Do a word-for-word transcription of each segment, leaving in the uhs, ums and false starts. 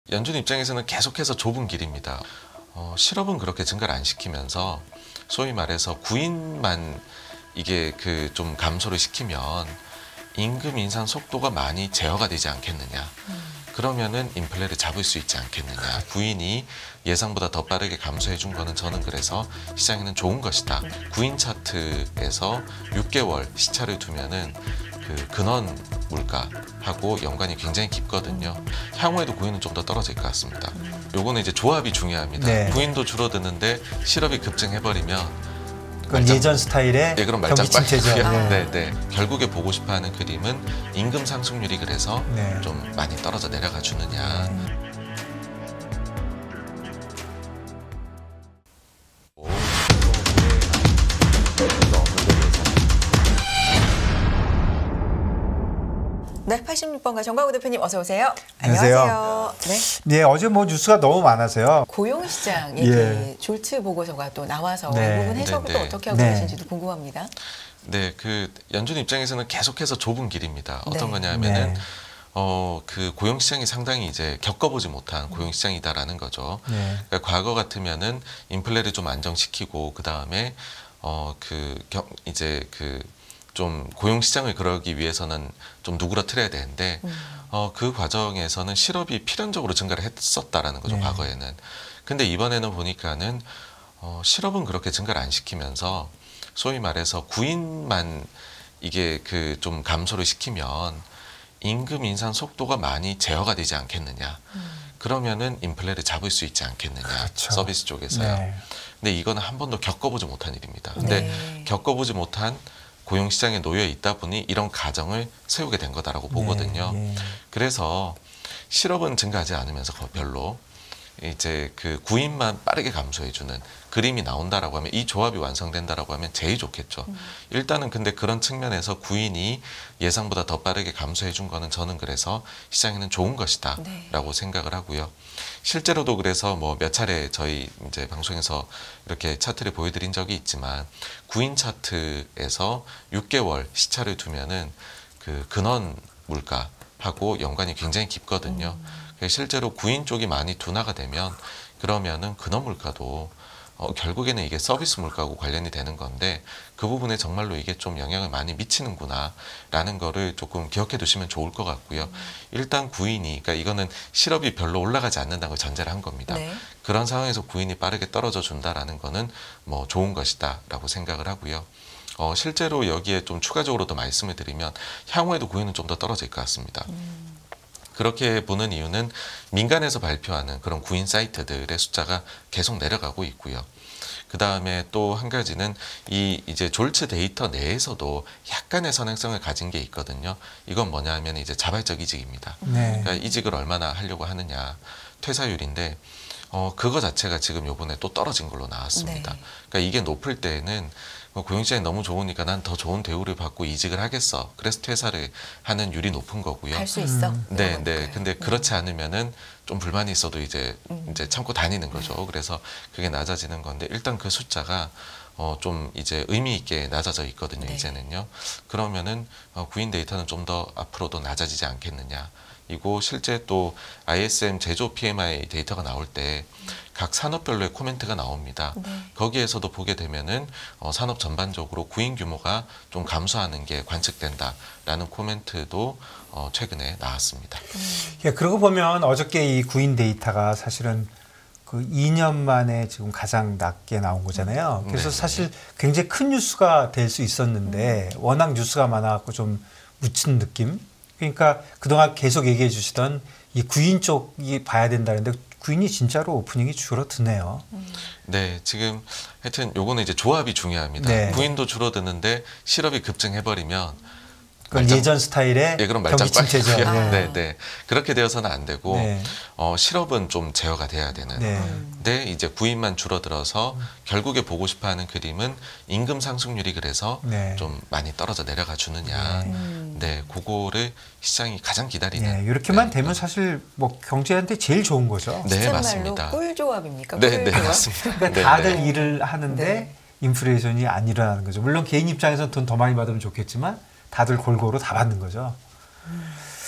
연준 입장에서는 계속해서 좁은 길입니다. 어, 실업은 그렇게 증가를 안 시키면서 소위 말해서 구인만 이게 그 좀 감소를 시키면 임금 인상 속도가 많이 제어가 되지 않겠느냐. 음. 그러면은 인플레를 잡을 수 있지 않겠느냐. 구인이 예상보다 더 빠르게 감소해 준 거는 저는 그래서 시장에는 좋은 것이다. 구인 차트에서 육 개월 시차를 두면은 그 근원 물가하고 연관이 굉장히 깊거든요. 향후에도 구인은 좀 더 떨어질 것 같습니다. 요거는 이제 조합이 중요합니다. 네. 구인도 줄어드는데 실업이 급증해버리면 그건 예전 스타일의 네, 그럼 경기 침체죠. 네. 네. 네, 네. 결국에 보고 싶어하는 그림은 임금 상승률이 그래서 네. 좀 많이 떨어져 내려가 주느냐. 음. 네, 팔십육 번가 정광우 대표님 어서 오세요. 안녕하세요. 안녕하세요. 네. 네, 어제 뭐 뉴스가 너무 많아서요. 고용시장 예. 얘기 졸츠 보고서가 또 나와서 네. 이 부분 해석을 네, 또 네. 어떻게 하고 네. 계신지도 궁금합니다. 네, 그 연준 입장에서는 계속해서 좁은 길입니다. 어떤 네. 거냐면은 네. 어, 그 고용시장이 상당히 이제 겪어보지 못한 고용시장이다라는 거죠. 네. 그러니까 과거 같으면은 인플레를 좀 안정시키고 그 다음에 어, 그 경, 이제 그 좀 고용시장을 그러기 위해서는 좀 누그러뜨려야 되는데 음. 어, 그 과정에서는 실업이 필연적으로 증가를 했었다라는 거죠. 네. 과거에는. 근데 이번에는 보니까는 어, 실업은 그렇게 증가를 안 시키면서 소위 말해서 구인만 이게 그 좀 감소를 시키면 임금 인상 속도가 많이 제어가 되지 않겠느냐. 음. 그러면은 인플레를 잡을 수 있지 않겠느냐. 그렇죠. 서비스 쪽에서요. 네. 근데 이거는 한 번도 겪어보지 못한 일입니다. 근데 네. 겪어보지 못한 고용시장에 놓여 있다 보니 이런 가정을 세우게 된 거다라고 보거든요. 네. 네. 그래서 실업은 증가하지 않으면서 별로 이제 그 구인만 빠르게 감소해주는 그림이 나온다라고 하면 이 조합이 완성된다라고 하면 제일 좋겠죠. 음. 일단은 근데 그런 측면에서 구인이 예상보다 더 빠르게 감소해준 거는 저는 그래서 시장에는 좋은 것이다라고 네. 생각을 하고요. 실제로도 그래서 뭐 몇 차례 저희 이제 방송에서 이렇게 차트를 보여드린 적이 있지만 구인 차트에서 육 개월 시차를 두면은 그 근원 물가하고 연관이 굉장히 깊거든요. 음. 실제로 구인 쪽이 많이 둔화가 되면 그러면은 근원 물가도 어, 결국에는 이게 서비스 물가하고 관련이 되는 건데 그 부분에 정말로 이게 좀 영향을 많이 미치는구나 라는 거를 조금 기억해 두시면 좋을 것 같고요. 음. 일단 구인이 그러니까 이거는 실업이 별로 올라가지 않는다는 걸 전제를 한 겁니다. 네. 그런 상황에서 구인이 빠르게 떨어져 준다라는 거는 뭐 좋은 것이다 라고 생각을 하고요. 어, 실제로 여기에 좀 추가적으로 더 말씀을 드리면 향후에도 구인은 좀 더 떨어질 것 같습니다. 음. 그렇게 보는 이유는 민간에서 발표하는 그런 구인 사이트들의 숫자가 계속 내려가고 있고요. 그 다음에 또 한 가지는 이 이제 졸츠 데이터 내에서도 약간의 선행성을 가진 게 있거든요. 이건 뭐냐 하면 이제 자발적 이직입니다. 네. 그러니까 이직을 얼마나 하려고 하느냐, 퇴사율인데 어, 그거 자체가 지금 요번에 또 떨어진 걸로 나왔습니다. 네. 그러니까 이게 높을 때에는 고용시장이 너무 좋으니까 난 더 좋은 대우를 받고 이직을 하겠어. 그래서 퇴사를 하는 율이 높은 거고요. 갈 수 있어. 음. 네, 네. 근데 음. 그렇지 않으면은 좀 불만이 있어도 이제 음. 이제 참고 다니는 거죠. 그래서 그게 낮아지는 건데 일단 그 숫자가 어, 좀 이제 의미 있게 낮아져 있거든요. 네. 이제는요. 그러면은 어, 구인 데이터는 좀 더 앞으로도 낮아지지 않겠느냐. 이고 실제 또 아이에스엠 제조 피엠아이 데이터가 나올 때 각 산업별로의 코멘트가 나옵니다. 네. 거기에서도 보게 되면은 어, 산업 전반적으로 구인 규모가 좀 감소하는 게 관측된다라는 코멘트도 어, 최근에 나왔습니다. 음. 예, 그러고 보면 어저께 이 구인 데이터가 사실은 그 이 년 만에 지금 가장 낮게 나온 거잖아요. 그래서 네, 사실 굉장히 큰 뉴스가 될 수 있었는데 워낙 뉴스가 많아갖고 좀 묻힌 느낌. 그러니까 그동안 계속 얘기해 주시던 이 구인 쪽이 봐야 된다는데 구인이 진짜로 오프닝이 줄어드네요. 음. 네, 지금 하여튼 요거는 이제 조합이 중요합니다. 네. 구인도 줄어드는데 실업이 급증해버리면 그건 말짱- 예전 스타일의 예, 그럼 경기 말짱 침체죠. 빠지고요. 아. 네, 네. 그렇게 되어서는 안 되고 네. 어, 실업은 좀 제어가 돼야 되는. 네. 근데 이제 구인만 줄어들어서 결국에 보고 싶어하는 그림은 임금 상승률이 그래서 네. 좀 많이 떨어져 내려가 주느냐. 네. 음. 네, 그거를 시장이 가장 기다리는. 예, 이렇게만 네. 되면 사실 뭐 경제한테 제일 좋은 거죠. 네, 시장 맞습니다. 말로 꿀조합입니까? 네, 네, 꿀조합? 맞습니다. 그러니까 네, 다들 네. 일을 하는데 네. 인플레이션이 안 일어나는 거죠. 물론 개인 입장에서는 돈 더 많이 받으면 좋겠지만 다들 골고루 다 받는 거죠.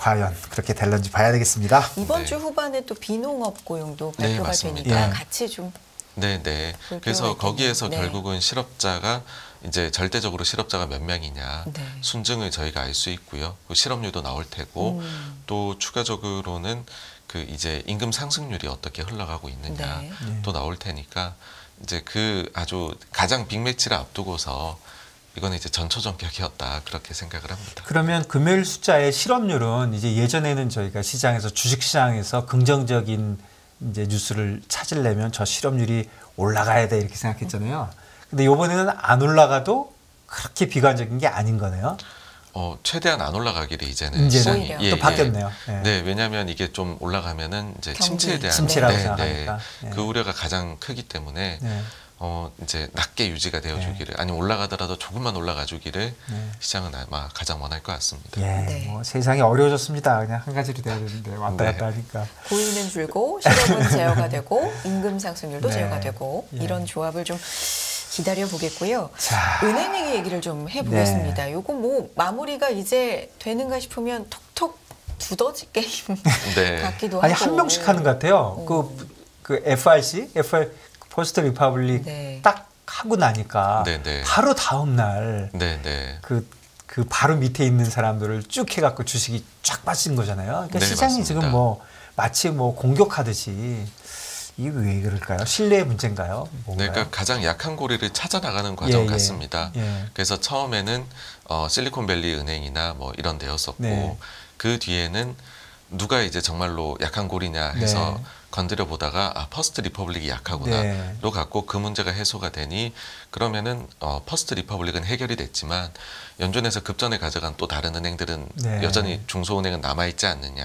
과연 그렇게 될런지 봐야 되겠습니다. 이번 네. 주 후반에 또 비농업 고용도 네, 발표가 맞습니다. 되니까 예. 같이 좀 네, 네. 볼 그래서 필요가 거기에서 있겠네요. 네. 결국은 실업자가 이제 절대적으로 실업자가 몇 명이냐 네. 순증을 저희가 알 수 있고요. 그 실업률도 나올 테고 음. 또 추가적으로는 그 이제 임금 상승률이 어떻게 흘러가고 있느냐 네. 네. 또 나올 테니까 이제 그 아주 가장 빅매치를 앞두고서 이거는 이제 전초전격이었다 그렇게 생각을 합니다. 그러면 금요일 숫자의 실업률은 이제 예전에는 저희가 시장에서 주식시장에서 긍정적인 이제 뉴스를 찾으려면 저 실업률이 올라가야 돼 이렇게 생각했잖아요. 근데 이번에는 안 올라가도 그렇게 비관적인 게 아닌 거네요. 어, 최대한 안 올라가기를 이제는 이제는 시장이 오히려. 또 바뀌었네요. 예. 네, 왜냐하면 이게 좀 올라가면은 이제 경기, 침체에 대한 침체라고 네, 생각하니까. 네. 네. 그 우려가 가장 크기 때문에 네. 어, 이제 낮게 유지가 되어 주기를 아니면 올라가더라도 조금만 올라가 주기를 네. 시장은 아마 가장 원할 것 같습니다. 예, 네. 뭐 세상이 어려워졌습니다. 그냥 한 가지로 돼야 되는데 왔다 네. 갔다 하니까. 고인은 줄고 실업은 제어가 되고 임금 상승률도 네. 제어가 되고 예. 이런 조합을 좀 기다려 보겠고요. 자, 은행위기 얘기를 좀 해보겠습니다. 네. 요거 뭐 마무리가 이제 되는가 싶으면 톡톡 두더지 게임 네. 같기도 아니 하고 한 명씩 하는 것 같아요. 어. 그, 그 에프알씨, 에프알 포스트 리퍼블릭 네. 딱 하고 나니까 네, 네. 바로 다음 날 네, 네. 그, 그 바로 밑에 있는 사람들을 쭉 해갖고 주식이 쫙 빠진 거잖아요. 그러니까 네, 시장이 맞습니다. 지금 뭐 마치 뭐 공격하듯이 이게 왜 그럴까요? 신뢰의 문제인가요? 네, 뭔가요? 그러니까 가장 약한 고리를 찾아 나가는 과정 예, 예. 같습니다. 예. 그래서 처음에는 어, 실리콘밸리 은행이나 뭐 이런 데였었고 네. 그 뒤에는 누가 이제 정말로 약한 고리냐 해서 네. 건드려 보다가 아 퍼스트 리퍼블릭이 약하구나로 네. 갖고 그 문제가 해소가 되니 그러면은 어, 퍼스트 리퍼블릭은 해결이 됐지만 연준에서 급전에 가져간 또 다른 은행들은 네. 여전히 중소은행은 남아 있지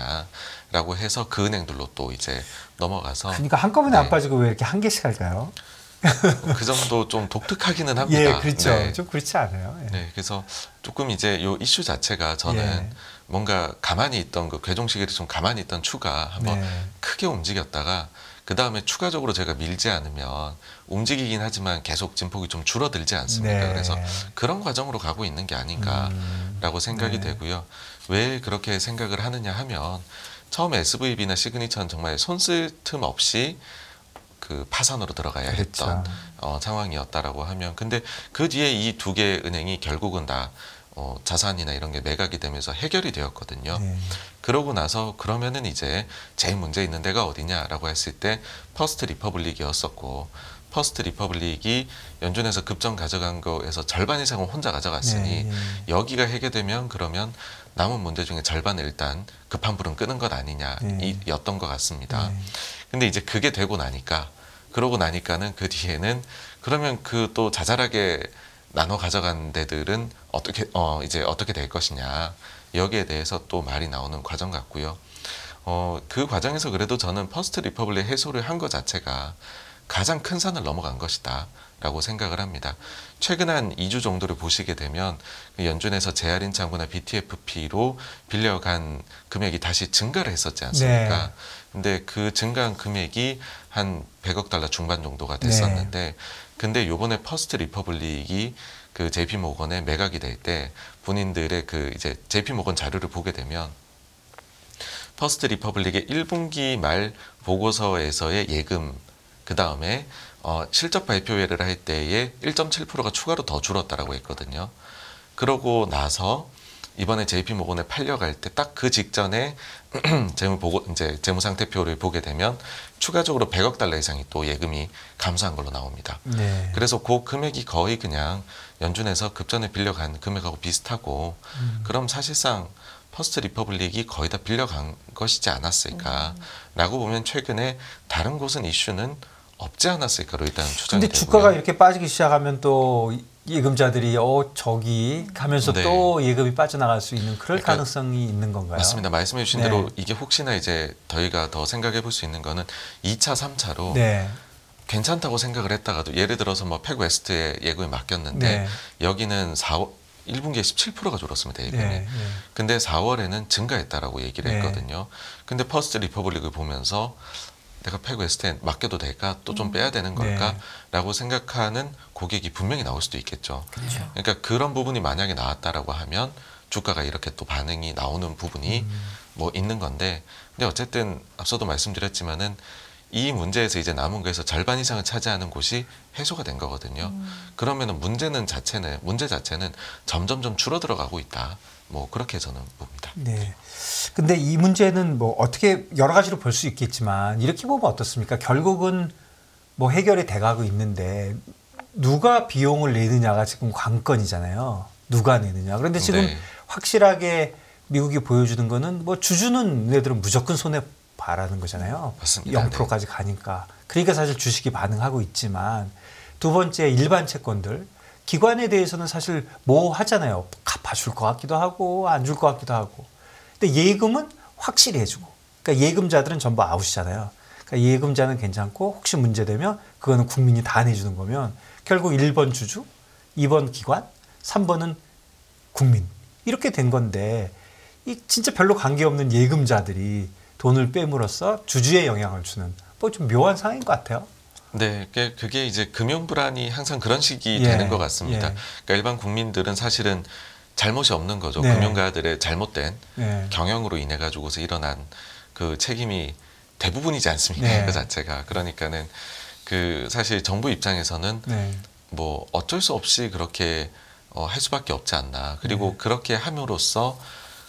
않느냐라고 해서 그 은행들로 또 이제 넘어가서 그러니까 한꺼번에 안 네. 빠지고 왜 이렇게 한 개씩 할까요? 그 정도 좀 독특하기는 합니다. 예, 그렇죠. 네. 좀 그렇지 않아요? 예. 네, 그래서 조금 이제 요 이슈 자체가 저는 예. 뭔가 가만히 있던 그 괴종 시기를 좀 가만히 있던 추가 한번 네. 크게 움직였다가 그 다음에 추가적으로 제가 밀지 않으면 움직이긴 하지만 계속 진폭이 좀 줄어들지 않습니까? 네. 그래서 그런 과정으로 가고 있는 게 아닌가라고 음, 생각이 네. 되고요. 왜 그렇게 생각을 하느냐 하면 처음에 에스브이비나 시그니처는 정말 손쓸 틈 없이 그 파산으로 들어가야 그렇죠. 했던 어, 상황이었다라고 하면 근데 그 뒤에 이 두 개 은행이 결국은 다 어, 자산이나 이런 게 매각이 되면서 해결이 되었거든요. 네. 그러고 나서 그러면은 이제 제일 문제 있는 데가 어디냐라고 했을 때 퍼스트 리퍼블릭이었었고 퍼스트 리퍼블릭이 연준에서 급전 가져간 거에서 절반 이상은 혼자 가져갔으니 네, 네. 여기가 해결되면 그러면 남은 문제 중에 절반을 일단 급한 불은 끄는 것 아니냐 네. 였던 것 같습니다. 네. 근데 이제 그게 되고 나니까 그러고 나니까는 그 뒤에는 그러면 그 또 자잘하게 나눠 가져간 데들은 어떻게 어 이제 어떻게 될 것이냐 여기에 대해서 또 말이 나오는 과정 같고요. 어 그 과정에서 그래도 저는 퍼스트 리퍼블릭 해소를 한 것 자체가 가장 큰 산을 넘어간 것이다라고 생각을 합니다. 최근 한 이 주 정도를 보시게 되면 연준에서 재할인 창구나 비티에프피로 빌려간 금액이 다시 증가를 했었지 않습니까? 네. 근데 그 증가한 금액이 한 백억 달러 중반 정도가 됐었는데 네. 근데 요번에 퍼스트 리퍼블릭이 그 제이피 모건에 매각이 될 때 본인들의 그 이제 제이피 모건 자료를 보게 되면 퍼스트 리퍼블릭의 일 분기 말 보고서에서의 예금 그 다음에 어, 실적 발표회를 할 때에 일 점 칠 퍼센트가 추가로 더 줄었다라고 했거든요. 그러고 나서 이번에 제이피 모건에 팔려갈 때 딱 그 직전에 재무 보고 이제 재무 상태표를 보게 되면 추가적으로 백억 달러 이상이 또 예금이 감소한 걸로 나옵니다. 네. 그래서 그 금액이 거의 그냥 연준에서 급전에 빌려간 금액하고 비슷하고 음. 그럼 사실상 퍼스트 리퍼블릭이 거의 다 빌려간 것이지 않았을까라고 보면 최근에 다른 곳은 이슈는 없지 않았을까로 일단 추정이 근데 되고요. 주가가 이렇게 빠지기 시작하면 또 예금자들이 어 저기 하면서 네. 또 예금이 빠져나갈 수 있는 그럴 그러니까 가능성이 있는 건가요? 맞습니다. 말씀해 주신 네. 대로 이게 혹시나 이제 저희가 더 생각해 볼 수 있는 거는 이 차, 삼 차로 네. 괜찮다고 생각을 했다가도 예를 들어서 뭐 팩웨스트에 예금을 맡겼는데 네. 여기는 사월 일 분기에 십칠 퍼센트가 줄었습니다. 예금이. 네. 네. 근데 사월에는 증가했다라고 얘기를 네. 했거든요. 근데 퍼스트 리퍼블릭을 보면서 내가 팩웨스트에 맡겨도 될까? 또 좀 빼야 되는 걸까? 네. 라고 생각하는 고객이 분명히 나올 수도 있겠죠. 그렇죠. 그러니까 그런 부분이 만약에 나왔다라고 하면 주가가 이렇게 또 반응이 나오는 부분이 음. 뭐 있는 건데, 근데 어쨌든 앞서도 말씀드렸지만은 이 문제에서 이제 남은 거에서 절반 이상을 차지하는 곳이 해소가 된 거거든요. 음. 그러면은 문제는 자체는 문제 자체는 점점점 줄어들어가고 있다. 뭐 그렇게 저는 봅니다. 네. 근데 이 문제는 뭐 어떻게 여러 가지로 볼 수 있겠지만 이렇게 보면 어떻습니까? 결국은 뭐 해결이 돼가고 있는데 누가 비용을 내느냐가 지금 관건이잖아요. 누가 내느냐. 그런데 지금 네. 확실하게 미국이 보여주는 거는 뭐 주주는 얘들은 무조건 손해 봐라는 거잖아요. 맞습니다. 영 퍼센트까지 가니까. 그러니까 사실 주식이 반응하고 있지만 두 번째 일반 채권들 기관에 대해서는 사실 뭐 하잖아요. 갚아줄 것 같기도 하고 안 줄 것 같기도 하고. 근데 예금은 확실히 해주고. 그러니까 예금자들은 전부 아웃이잖아요. 그러니까 예금자는 괜찮고 혹시 문제되면 그거는 국민이 다 내주는 거면 결국 일 번 주주, 이 번 기관, 삼 번은 국민. 이렇게 된 건데 이 진짜 별로 관계없는 예금자들이 돈을 빼물어서 주주에 영향을 주는 뭐 좀 묘한 상황인 것 같아요. 네, 그게- 그게 이제 금융 불안이 항상 그런 식이 예, 되는 것 같습니다. 예. 그러니까 일반 국민들은 사실은 잘못이 없는 거죠. 네. 금융가들의 잘못된 네. 경영으로 인해 가지고서 일어난 그 책임이 대부분이지 않습니까? 네. 그 자체가. 그러니까는 그 사실 정부 입장에서는 네. 뭐 어쩔 수 없이 그렇게 어, 할 수밖에 없지 않나. 그리고 네. 그렇게 함으로써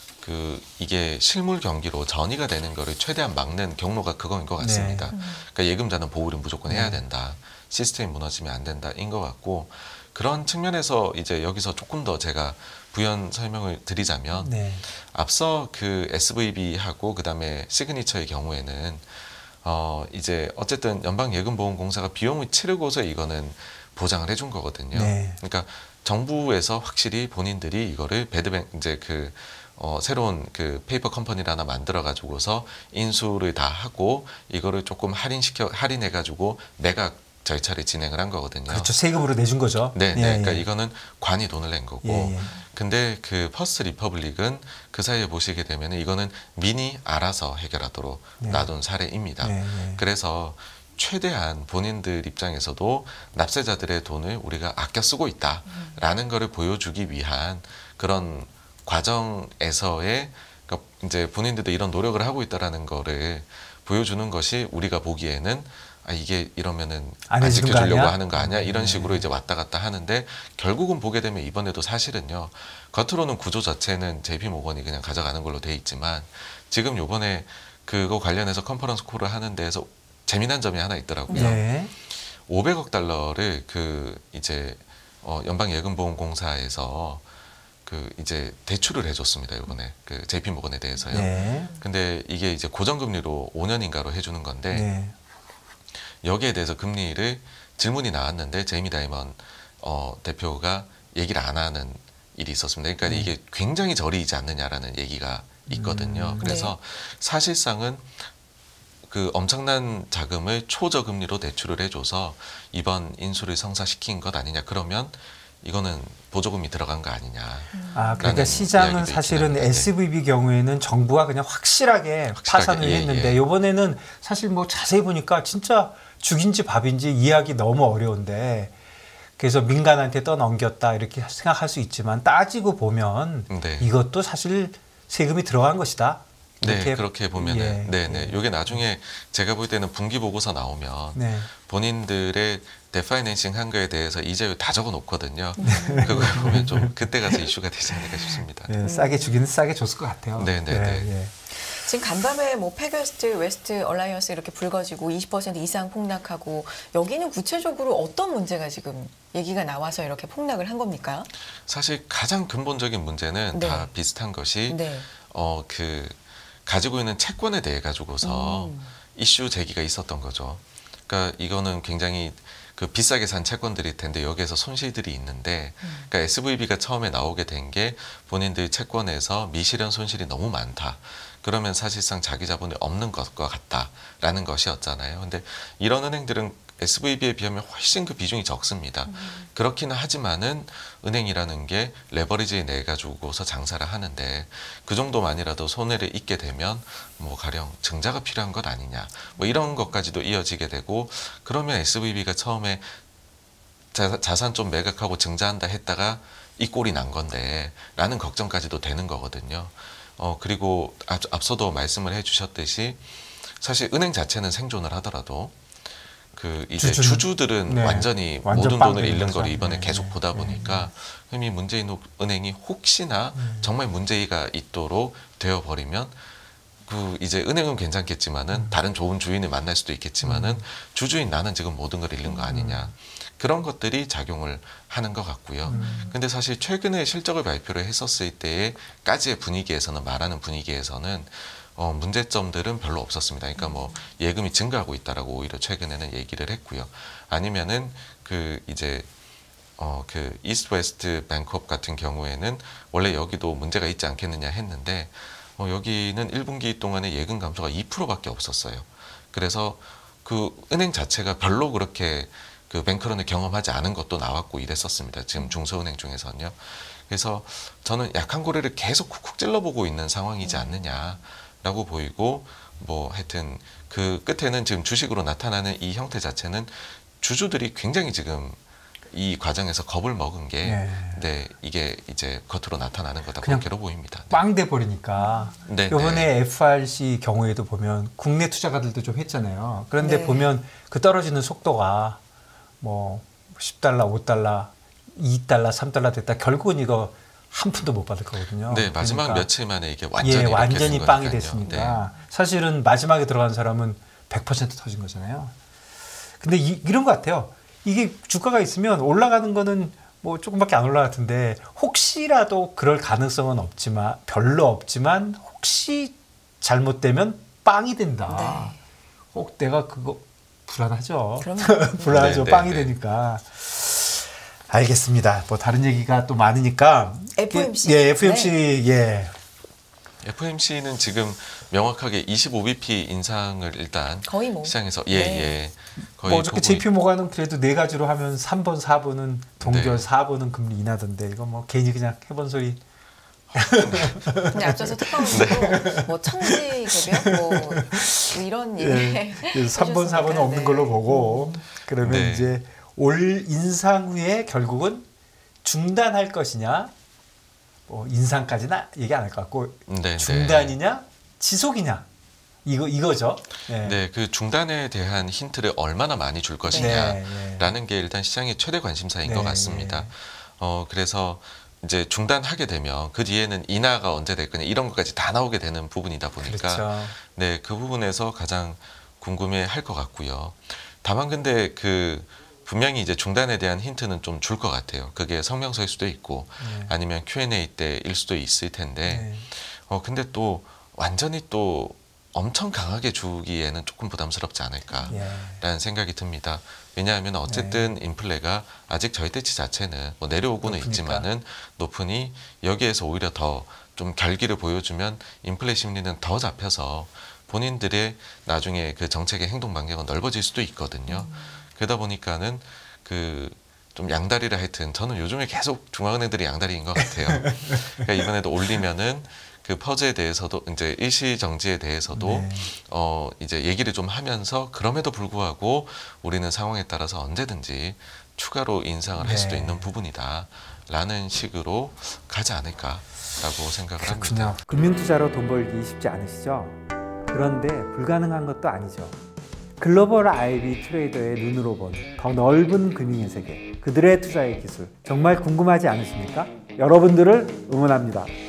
그 이게 실물 경기로 전이가 되는 거를 최대한 막는 경로가 그거인 것 같습니다. 음. 그러니까 예금자는 보호를 무조건 해야 네. 된다. 시스템이 무너지면 안 된다인 것 같고, 그런 측면에서 이제 여기서 조금 더 제가 부연 설명을 드리자면 네. 앞서 그 에스브이비하고 그다음에 시그니처의 경우에는 어 이제 어쨌든 연방예금보험공사가 비용을 치르고서 이거는 보장을 해준 거거든요. 네. 그러니까 정부에서 확실히 본인들이 이거를 배드뱅 이제 그 어, 새로운 그 페이퍼 컴퍼니를 하나 만들어 가지고서 인수를 다 하고 이거를 조금 할인시켜 할인해 가지고 매각 절차를 진행을 한 거거든요. 그렇죠. 세금으로 내준 거죠. 네, 네. 예, 그러니까 예. 이거는 관이 돈을 낸 거고. 예, 예. 근데 그 퍼스트 리퍼블릭은 그 사이에 보시게 되면 이거는 민이 알아서 해결하도록 네. 놔둔 사례입니다. 네, 네. 그래서 최대한 본인들 입장에서도 납세자들의 돈을 우리가 아껴 쓰고 있다라는 거를 보여주기 위한 그런 과정에서의 그러니까 이제 본인들도 이런 노력을 하고 있다라는 거를 보여주는 것이 우리가 보기에는 아 이게 이러면은 안 안 해주는 거 지켜주려고 아니야? 하는 거 아니야? 이런 네. 식으로 이제 왔다 갔다 하는데 결국은 보게 되면 이번에도 사실은요. 겉으로는 구조 자체는 제이피모건이 그냥 가져가는 걸로 돼 있지만 지금 요번에 그거 관련해서 컨퍼런스 콜을 하는 데에서 재미난 점이 하나 있더라고요. 네. 오백억 달러를 그 이제 어 연방예금보험공사에서 그 이제 대출을 해줬습니다. 이번에 그 제이피모건에 대해서요. 네. 근데 이게 이제 고정금리로 오 년인가로 해주는 건데 네. 여기에 대해서 금리를 질문이 나왔는데 제이미 다이먼 어, 대표가 얘기를 안 하는 일이 있었습니다. 그러니까 네. 이게 굉장히 저리이지 않느냐라는 얘기가 있거든요. 음, 그래서 사실상은 그 엄청난 자금을 초저금리로 대출을 해줘서 이번 인수를 성사시킨 것 아니냐. 그러면 이거는 보조금이 들어간 거 아니냐. 아, 그러니까 라는 시장은 이야기도 사실은 있긴 합니다. 에스브이비 경우에는 정부가 그냥 확실하게, 확실하게, 파산을 예, 했는데 예. 이번에는 사실 뭐 자세히 보니까 진짜 죽인지 밥인지 이해하기 너무 어려운데 그래서 민간한테 떠넘겼다 이렇게 생각할 수 있지만 따지고 보면 네. 이것도 사실 세금이 들어간 것이다. 네, 이렇게 그렇게 보면은 예, 네, 네. 예. 요게 나중에 제가 볼 때는 분기 보고서 나오면 네. 본인들의 데파이낸싱 한 거에 대해서 이자율 다 적어 놓거든요. 네. 그걸 보면 좀 그때 가서 이슈가 되지 않을까 싶습니다. 예, 싸게 주기는 싸게 줬을 것 같아요. 네, 네, 네. 예. 지금 간밤에 뭐 패웨스트, 웨스트 얼라이언스 이렇게 불거지고 이십 퍼센트 이상 폭락하고 여기는 구체적으로 어떤 문제가 지금 얘기가 나와서 이렇게 폭락을 한 겁니까? 사실 가장 근본적인 문제는 네. 다 비슷한 것이 네. 어 그 가지고 있는 채권에 대해 가지고서 음. 이슈 제기가 있었던 거죠. 그러니까 이거는 굉장히 그 비싸게 산 채권들일 텐데 여기에서 손실들이 있는데 음. 그러니까 에스브이비가 처음에 나오게 된 게 본인들 채권에서 미실현 손실이 너무 많다. 그러면 사실상 자기 자본이 없는 것과 같다라는 것이었잖아요. 근데 이런 은행들은 에스브이비에 비하면 훨씬 그 비중이 적습니다. 음. 그렇기는 하지만은 은행이라는 게 레버리지 내 가지고서 장사를 하는데 그 정도만이라도 손해를 입게 되면 뭐 가령 증자가 필요한 것 아니냐 뭐 이런 것까지도 이어지게 되고 그러면 에스브이비가 처음에 자, 자산 좀 매각하고 증자한다 했다가 이 꼴이 난 건데 라는 걱정까지도 되는 거거든요. 어, 그리고 앞, 앞서도 말씀을 해주셨듯이 사실 은행 자체는 생존을 하더라도 그 이제 주주는- 주주들은 네. 완전히 완전 모든 빵 돈을 되는 잃는 거죠. 걸 이번에 네, 계속 네, 보다 네, 보니까 이 문재인 은행이 혹시나 음. 정말 문제가 있도록 되어 버리면 그 이제 은행은 괜찮겠지만은 음. 다른 좋은 주인을 만날 수도 있겠지만은 음. 주주인 나는 지금 모든 걸 잃는 거 아니냐. 그런 것들이 작용을 하는 것 같고요. 음. 근데 사실 최근에 실적을 발표를 했었을 때까지의 분위기에서는 말하는 분위기에서는 어, 문제점들은 별로 없었습니다. 그러니까 뭐 예금이 증가하고 있다라고 오히려 최근에는 얘기를 했고요. 아니면은 그 이제 어, 그 이스트 웨스트 뱅크업 같은 경우에는 원래 여기도 문제가 있지 않겠느냐 했는데 어, 여기는 일 분기 동안에 예금 감소가 이 퍼센트밖에 없었어요. 그래서 그 은행 자체가 별로 그렇게 그 뱅크런을 경험하지 않은 것도 나왔고 이랬었습니다. 지금 중소은행 중에서는요. 그래서 저는 약한 고리를 계속 쿡쿡 찔러보고 있는 상황이지 않느냐라고 보이고 뭐 하여튼 그 끝에는 지금 주식으로 나타나는 이 형태 자체는 주주들이 굉장히 지금 이 과정에서 겁을 먹은 게 네. 네, 이게 이제 겉으로 나타나는 거다 그냥 그렇게로 보입니다. 네. 빵 돼 버리니까 네, 이번에 네. 에프알씨 경우에도 보면 국내 투자가들도 좀 했잖아요. 그런데 네. 보면 그 떨어지는 속도가 뭐 십 달러, 오 달러, 이 달러, 삼 달러 됐다. 결국은 이거 한 푼도 못 받을 거거든요. 네, 마지막 그러니까 며칠 만에 이게 완전히 예, 이렇게 완전히 된 빵이 거니까요. 됐으니까 사실은 마지막에 들어간 사람은 백 퍼센트 터진 거잖아요. 근데 이, 이런 것 같아요. 이게 주가가 있으면 올라가는 거는 뭐 조금밖에 안 올라갔는데 혹시라도 그럴 가능성은 없지만 별로 없지만 혹시 잘못되면 빵이 된다. 네. 혹 내가 그거 불안하죠. 그럼요. 불안하죠. 네, 네, 빵이 네. 되니까. 알겠습니다. 뭐 다른 얘기가 또 많으니까. 에프엠씨. 예, 에프엠씨 예. 에프엠씨는 지금 명확하게 이십오 비피 인상을 일단 거의 뭐. 시장에서 예, 네. 예. 거의 뭐 어저께 보고 제이피 모가는 그래도 네 가지로 하면 삼 번, 사 번은 동결, 네. 사 번은 금리 인하던데 이거 뭐 괜히 그냥 해본 소리. 근데 앞서서 특파원도 뭐 청지 개별 뭐, 뭐 이런 얘기 예. 그래서 삼 번, 사 번은 해주셨으니까, 없는 네. 걸로 보고 그러면 네. 이제 올 인상 후에 결국은 중단할 것이냐 뭐 인상까지는 얘기 안 할 것 같고 네, 중단이냐 지속이냐 이거 이거죠. 네. 네, 그 중단에 대한 힌트를 얼마나 많이 줄 것이냐라는 네, 네. 게 일단 시장의 최대 관심사인 네, 것 같습니다. 네. 어, 그래서 이제 중단하게 되면 그 뒤에는 인하가 언제 될 거냐 이런 것까지 다 나오게 되는 부분이다 보니까 그렇죠. 네, 그 부분에서 가장 궁금해 할 것 같고요. 다만 근데 그 분명히 이제 중단에 대한 힌트는 좀 줄 것 같아요. 그게 성명서일 수도 있고 네. 아니면 큐 앤 에이 때일 수도 있을 텐데 네. 어 근데 또 완전히 또 엄청 강하게 주기에는 조금 부담스럽지 않을까라는 예. 생각이 듭니다. 왜냐하면 어쨌든 인플레가 아직 절대치 자체는 뭐 내려오고는 높으니까. 있지만은 높으니 여기에서 오히려 더 좀 결기를 보여주면 인플레 심리는 더 잡혀서 본인들의 나중에 그 정책의 행동 반경은 넓어질 수도 있거든요. 음. 그러다 보니까는 그 좀 양다리를 하여튼 저는 요즘에 계속 중앙은행들이 양다리인 것 같아요. 그러니까 이번에도 올리면은 그 퍼즈에 대해서도 이제 일시 정지에 대해서도 네. 어 이제 얘기를 좀 하면서 그럼에도 불구하고 우리는 상황에 따라서 언제든지 추가로 인상을 할 수도 네. 있는 부분이다라는 식으로 가지 않을까라고 생각을 그렇군요. 합니다. 금융투자로 돈 벌기 쉽지 않으시죠? 그런데 불가능한 것도 아니죠. 글로벌 아이비 트레이더의 눈으로 본 더 넓은 금융의 세계, 그들의 투자의 기술 정말 궁금하지 않으십니까? 여러분들을 응원합니다.